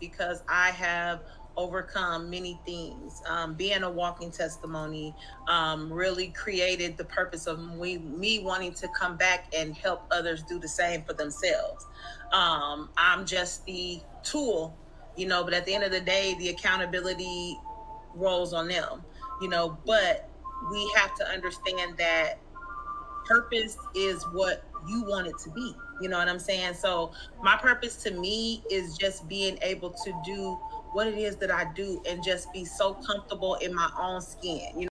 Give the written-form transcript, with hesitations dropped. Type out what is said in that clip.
because I have overcome many things. Being a walking testimony really created the purpose of me wanting to come back and help others do the same for themselves. I'm just the tool, but at the end of the day, the accountability rolls on them, but we have to understand that purpose is what you want it to be. You know what I'm saying? So my purpose to me is just being able to do what it is that I do and just be so comfortable in my own skin.